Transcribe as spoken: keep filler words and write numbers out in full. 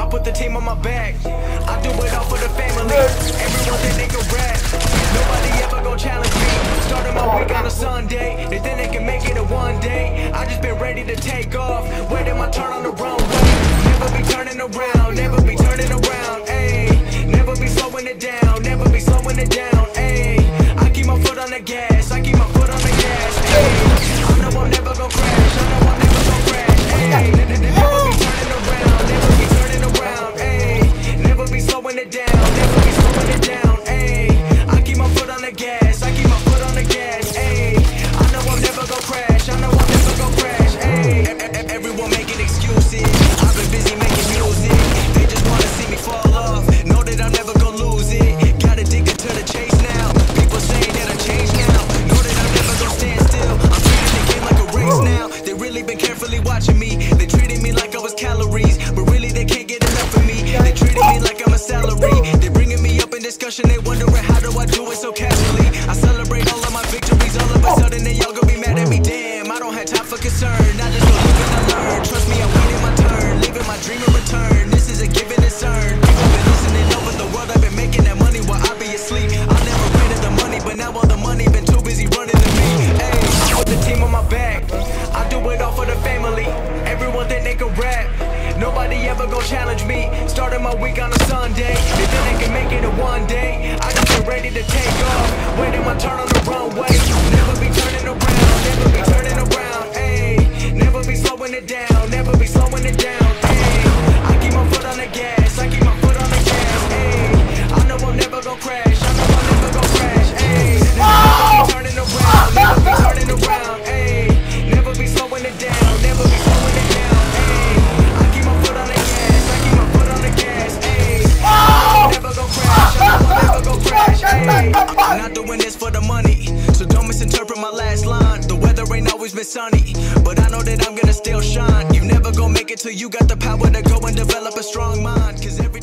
I put the team on my back. I do it all for the family. Everyone think they can rap. Nobody ever gon' challenge me. Started my week on a Sunday. They think they can make it in one day. I just been ready to take off. Waiting my turn on the runway. Never be turning around. Never be turning around. Ayy. Never be slowing it down. Never be slowing it down. Ayy. I keep my foot on the gas. I keep my foot on the gas. Ayy. I know I'm never gon' crash. I know I'm never gon' crash. Ayy. Never be turning around. Never be turning around. Ayy. Never be slowing it down. Never be slowing it down. Ayy. I keep my foot on the gas. I keep my foot on the gas. Ayy. I know I'm never gon' crash. I know I'm never gon' crash. Ayy. Everyone making excuses. I've been busy making music. They just wanna see me fall off. Know that I'm never gon' lose it. Got addicted to the chase now. People saying that I changed now. Know that I'm never gon' stand still. I'm treating the game like a race now. They really been carefully watching me. They treated me like I was calories, but really they can't get enough of me. They treated me like I'm a salary. They bringing me up in discussion. They wondering how do I do it so casually. I celebrate all of my victories. All of a sudden they all gonna be mad at me. Damn, I don't have time for concern. I just go live and I learn. Trust me, I'm waiting my turn. Leaving my dream in return. This is a give and it's earned. People been listening over the world. I've been making that money while I be asleep. I never wanted the money, but now all the money been too busy running to me. Hey, I put the team on my back. I do it all for the family. Everyone think they can rap. Nobody ever gon' challenge me. Started my week on a Sunday. They think they can make it in one day. I just been ready to take off. Waiting my turn on the runway. Never be turning around. Never be turning around. Ayy. Never be slowing it down. Never be slowing it down. Ayy. I keep my foot on the gas. I keep my foot on the gas. Ayy. I know I'm never gon' crash. I know I'm never gon' crash. Ayy. Never be turning around. Never be turning around. Ayy. Never be slowing it down. Never be slowing it down. Ayy. I keep my foot on the gas. I keep my foot on the gas. Ayy. I know I'm never gon' crash. I know I'm never gon' crash. Ayy. I'm not doing this for the money, so don't misinterpret my last line. The weather ain't always been sunny, but I know that I'm gonna still shine. You never gon' make it till you got the power to go and develop a strong mind. Cause every